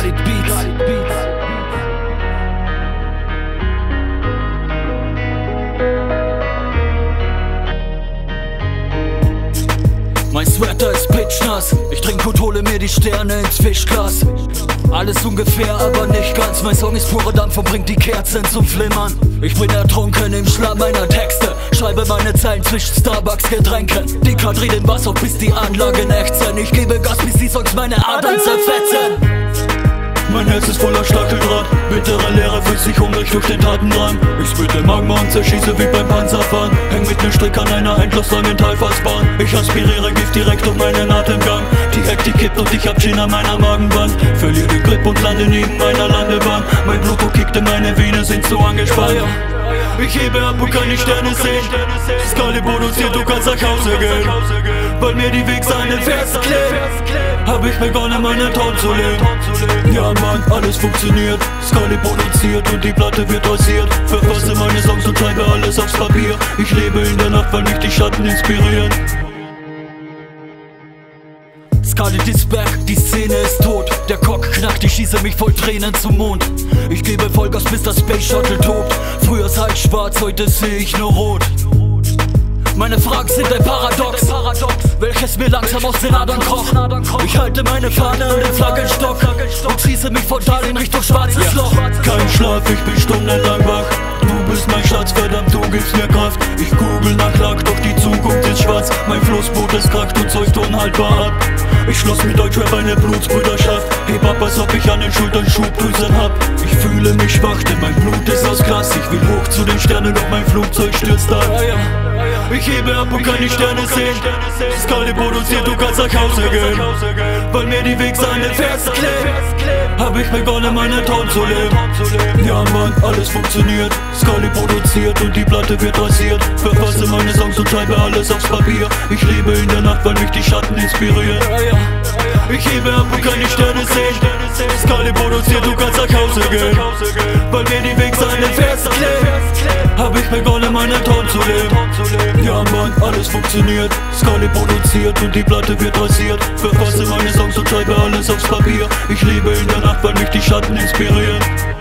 Khalid Beats. Mein Sweater ist pitchnass, ich trink und hole mir die Sterne ins Fischglas. Alles ungefähr, aber nicht ganz. Mein Song ist pure Dampf und bringt die Kerzen zum Flimmern. Ich bin ertrunken im Schlamm meiner Texte, schreibe meine Zeilen zwischen Starbucks-Getränken. Die Kadri den Bass auf, bis die Anlagen ächzen. Ich gebe Gas, bis die Songs meine Adern zerfetzen. Mein Herz ist voller Stacheldraht, bittere Leere fühlt sich hungrig durch den Tatendrang. Ich spitte Magma und zerschieße wie beim Panzerfahren. Häng mit nem Strick an einer endloslangen Talfassbahn. Ich aspiriere Gift direkt durch meinen Atemgang. Die Hektik kippt und ich hab Gin an meiner Magenwand. Verliere den Grip und lande neben meiner Landebahn. Mein Blutdruck kickt in meine Vene, sind so angespannt. Ich hebe ab und kann die Sterne sehen. Skali produziert, du kannst nach Hause gehen. Weil mir die Wichser an den Fersen kleben, hab ich begonnen, meinen Traum zu leben. Ja Mann, alles funktioniert. Skali produziert und die Platte wird rasiert. Verfasse meine Songs und schreibe alles aufs Papier. Ich lebe in der Nacht, weil mich die Schatten inspirieren. Scarlet ist back, die Szene ist tot. Der Cock knackt, ich schieße mich voll Tränen zum Mond. Ich gebe Vollgas, bis das Space Shuttle tobt. Früher sah ich schwarz, heute sehe ich nur rot. Meine Fragen sind ein Paradox, welches mir langsam aus den Adern kroch. Ich halte meine Fahne an den Flaggenstock und schieße mich frontal in Richtung schwarzes Loch. Kein Schlaf, ich bin stundenlang wach. Du bist mein Schatz, verdammt, du gibst mir Kraft. Ich kugel nach Lack, doch die Zukunft ist schwarz. Mein Flussboot ist krackt und zeugt unhaltbar ab. Ich schloss mit Deutschrap eine Blutsbrüderschaft. Heb ab, als ob ich an den Schultern Schubdrüsen hab. Ich fühle mich schwach, denn mein Blut ist aus Glas. Ich will hoch zu den Sternen, doch mein Flugzeug stürzt ab. Ich hebe ab und kann die Sterne sehen. Skali produziert, du kannst nach Hause gehen. Weil mir die Wichser an den Fersen kleben, hab ich begonnen, meinen Traum zu leben. Ja Mann, alles funktioniert. Skali produziert und die Platte wird rasiert. Verfasse meine Songs und schreibe alles aufs Papier. Ich lebe in der Nacht, weil mich die Schatten inspirieren. Ich hebe ab und kann die Sterne sehen. Skali produziert, du kannst nach Hause gehen. Weil mir die Wichser an den Fersen kleben, hab ich begonnen, meinen Traum zu leben. Ja Mann, alles funktioniert. Skali produziert und die Platte wird rasiert. Verfasse meine Songs und schreibe alles aufs Papier. Ich lebe in der Nacht, weil mich die Schatten inspirieren.